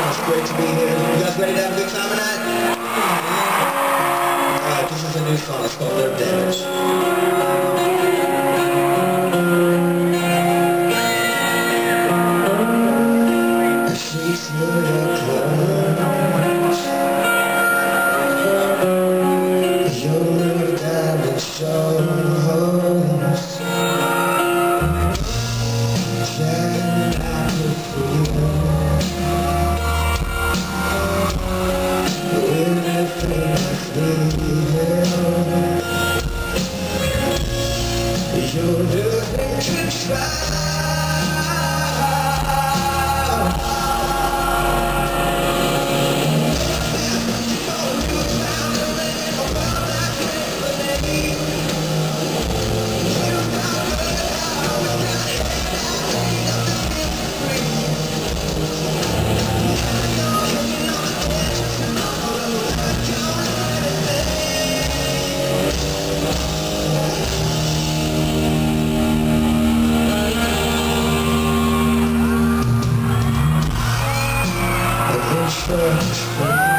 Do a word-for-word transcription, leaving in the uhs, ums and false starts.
It's great to be here. You guys ready to have a good time tonight? Alright, this is a new song. It's called Nerve Damage. I see through your clothes. Your nerve damage shows. Can I feel? You're losing control. Church.